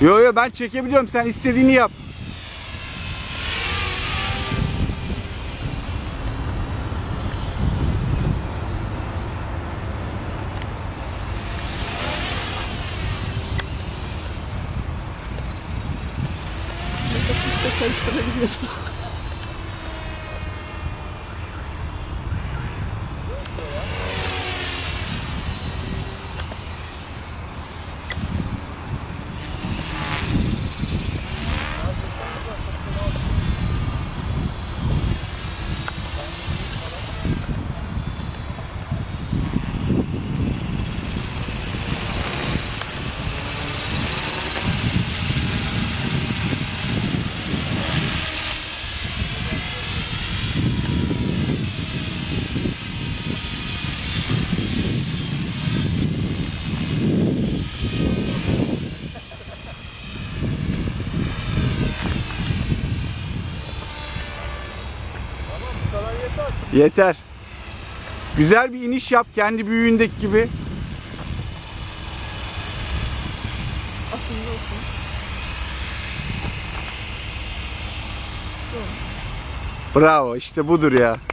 Yo yo, ben çekebiliyorum, sen istediğini yap. Karıştırabiliyorsun. Yeter. Güzel bir iniş yap, kendi büyüğündeki gibi. Aslında olsun. Bravo, işte budur ya.